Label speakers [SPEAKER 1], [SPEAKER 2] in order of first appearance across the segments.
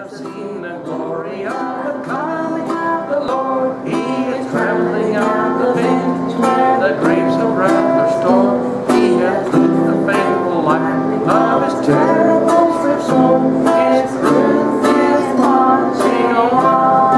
[SPEAKER 1] have seen the glory of the coming of the Lord. He is trampling out the vintage where the grapes of wrath are stored. He hath proved the faithful light of his terrible swift sword. His truth is marching on.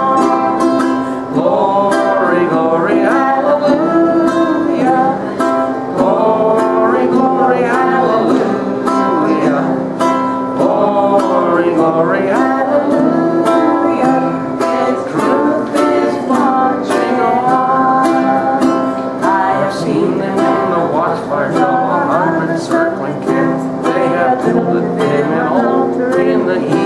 [SPEAKER 1] Glory, glory, hallelujah. Glory, glory, hallelujah. Glory, glory, hallelujah. His truth is marching on. I have seen them in the watchfires of 100 circling camps. They have built them an altar in the east.